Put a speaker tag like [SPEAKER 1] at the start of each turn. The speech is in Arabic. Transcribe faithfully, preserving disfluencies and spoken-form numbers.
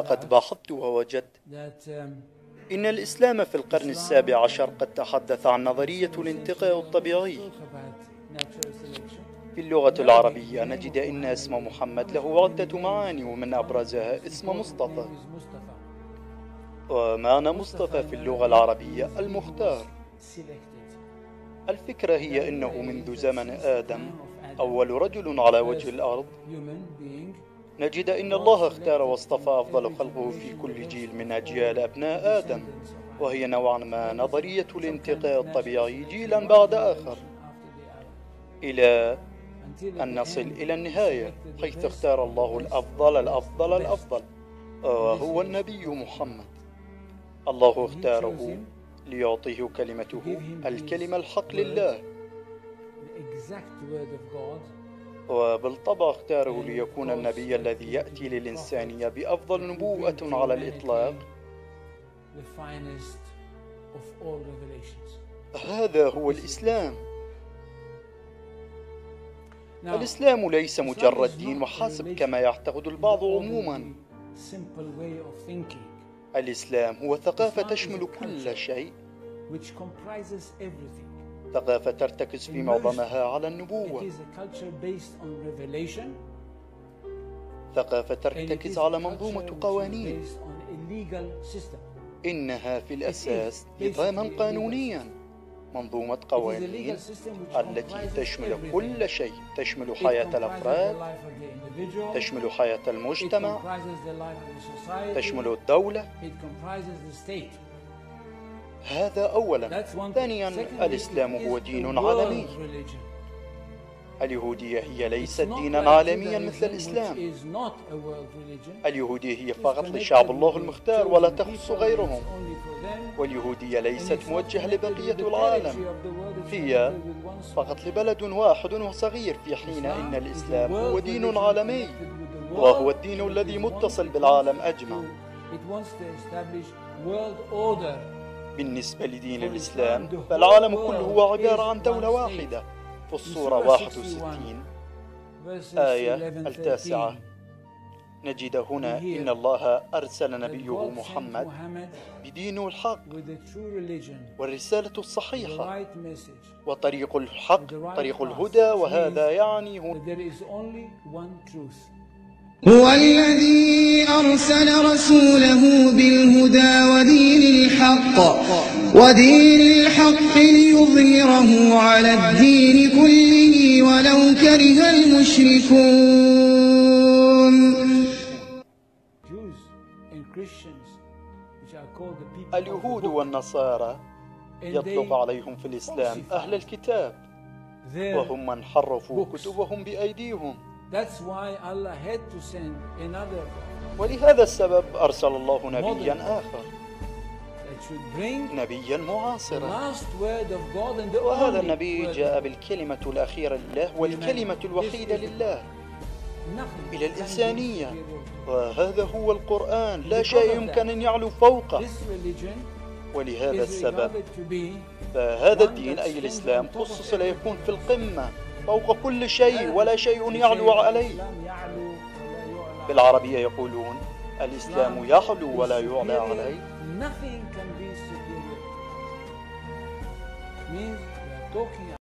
[SPEAKER 1] لقد بحثت ووجدت إن الإسلام في القرن السابع عشر قد تحدث عن نظرية الانتقاء الطبيعي. في اللغة العربية نجد أن اسم محمد له عدة معاني، ومن أبرزها اسم مصطفى. ومعنى مصطفى في اللغة العربية المختار. الفكرة هي أنه منذ زمن آدم أول رجل على وجه الأرض نجد أن الله اختار واصطفى أفضل خلقه في كل جيل من أجيال أبناء آدم، وهي نوعا ما نظرية الانتقاء الطبيعي جيلا بعد آخر، إلى أن نصل إلى النهاية حيث اختار الله الأفضل الأفضل الأفضل، وهو النبي محمد. الله اختاره ليعطيه كلمته الكلمة الحق لله، وبالطبع اختاره ليكون النبي الذي يأتي للإنسانية بأفضل نبوءة على الإطلاق. هذا هو الإسلام. الإسلام ليس مجرد دين وحسب كما يعتقد البعض عموما. الإسلام هو ثقافة تشمل كل شيء، ثقافة ترتكز في معظمها على النبوة، ثقافة ترتكز على منظومة قوانين، إنها في الأساس نظاما قانونيا، منظومة قوانين التي تشمل كل شيء، تشمل حياة الأفراد، تشمل حياة المجتمع، تشمل الدولة. هذا أولا. ثانيا، الإسلام هو دين عالمي. اليهودية هي ليست دينا عالميا مثل الإسلام. اليهودية هي فقط لشعب الله المختار ولا تخص غيرهم، واليهودية ليست موجهة لبقية العالم، هي فقط لبلد واحد وصغير، في حين إن الإسلام هو دين عالمي، وهو الدين الذي متصل بالعالم أجمع. بالنسبة لدين الإسلام فالعالم كله هو عبارة عن دولة واحدة. في الصورة واحد وستين آية التاسعة نجد هنا إن الله أرسل نبيه محمد بدين الحق والرسالة الصحيحة وطريق الحق، طريق الهدى، وهذا يعني هو
[SPEAKER 2] هو الذي أرسل رسوله بالهدى ودين الحق ودين الحق ليظهره على الدين كله ولو كره المشركون.
[SPEAKER 1] اليهود والنصارى يطلق عليهم في الإسلام أهل الكتاب، وهم من حرفوا كتبهم بأيديهم. ولهذا السبب أرسل الله نبيا آخر، نبيا معاصرا، وهذا النبي جاء بالكلمة الأخيرة لله والكلمة الوحيدة لله إلى الإنسانية، وهذا هو القرآن، لا شيء يمكن أن يعلو فوقه. ولهذا السبب فهذا الدين أي الإسلام خصص ليكون في القمة فوق كل شيء، ولا شيء يعلو عليه. بالعربية يقولون الإسلام يعلو ولا يعلى عليه.